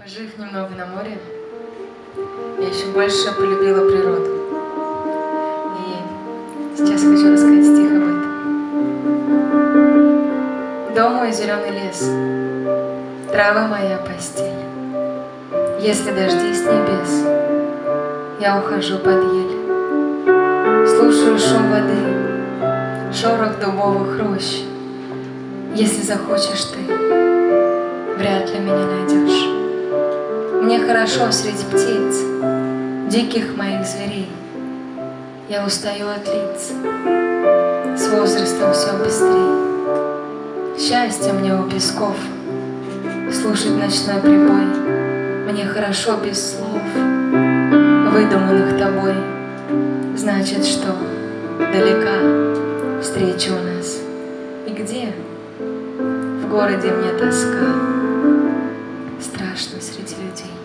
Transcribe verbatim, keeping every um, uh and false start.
Пожив немного на море, я еще больше полюбила природу. И сейчас хочу рассказать стих об этом. Дом мой зеленый лес, трава моя постель. Если дожди с небес, я ухожу под ель. Слушаю шум воды, шорох дубовых рощ. Если захочешь ты, вряд ли меня найдешь. Мне хорошо среди птиц, диких моих зверей. Я устаю от лиц, с возрастом все быстрее. Счастье мне у песков, слушать ночной прибой. Мне хорошо без слов, выдуманных тобой. Значит, что далека встреча у нас. И где? В городе мне тоска, страшно среди людей.